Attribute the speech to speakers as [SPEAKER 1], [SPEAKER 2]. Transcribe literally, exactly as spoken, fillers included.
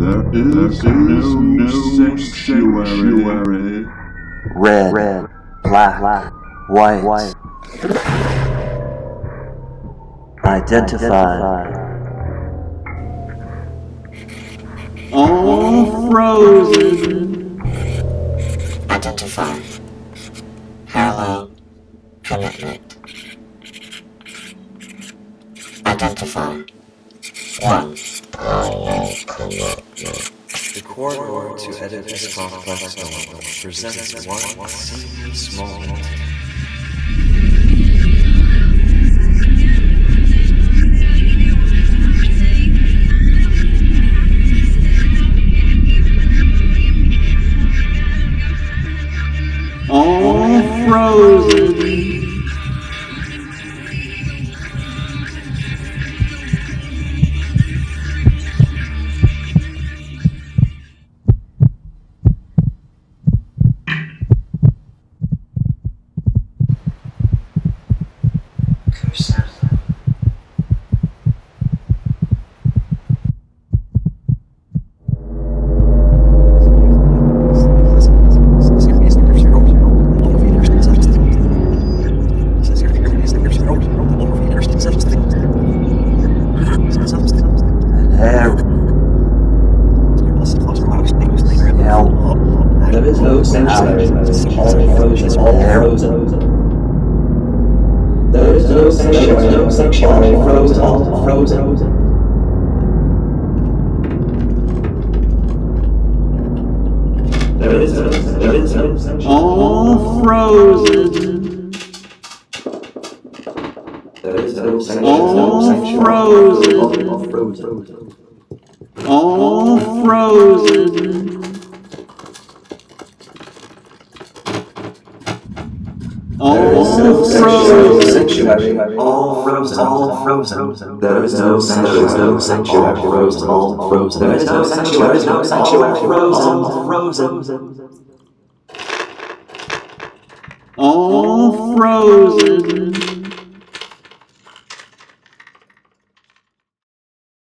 [SPEAKER 1] There is no sanctuary.
[SPEAKER 2] Red, red, black, black, white, white. Identify.
[SPEAKER 1] All frozen.
[SPEAKER 3] Identify. Hello. Commitment. Identify. One. Hello. Commitment.
[SPEAKER 4] The corridor to edit this complex novel presents one seamless moment.
[SPEAKER 1] All frozen.
[SPEAKER 2] There is no sanctuary. All frozen. All frozen. There is no sanctuary. No sanctuary. All frozen. All frozen. There is no. There is no sanctuary.
[SPEAKER 1] All frozen.
[SPEAKER 2] There is no sanctuary.
[SPEAKER 1] All frozen.
[SPEAKER 2] All frozen.
[SPEAKER 1] All frozen. All frozen.
[SPEAKER 2] Sanctuary. All frozen. All frozen. There is no sanctuary. No sanctuary. Frozen. All frozen. There is no sanctuary. No sanctuary. Frozen. Frozen.
[SPEAKER 1] All frozen.